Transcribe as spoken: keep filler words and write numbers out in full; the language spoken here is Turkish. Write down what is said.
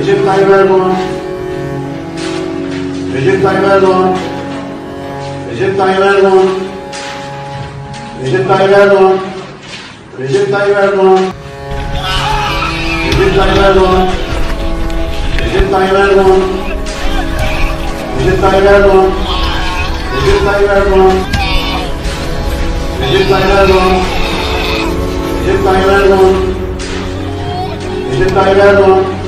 Recep Tayyip Erdoğan. Recep Tayyip Erdoğan. Recep Tayyip Erdoğan. Recep Tayyip Erdoğan. Recep Tayyip Erdoğan. Recep Tayyip Erdoğan. Recep Tayyip Erdoğan. Recep Tayyip Erdoğan. Recep Tayyip Erdoğan. Recep Tayyip Erdoğan. Recep Tayyip Erdoğan. Recep Tayyip Erdoğan.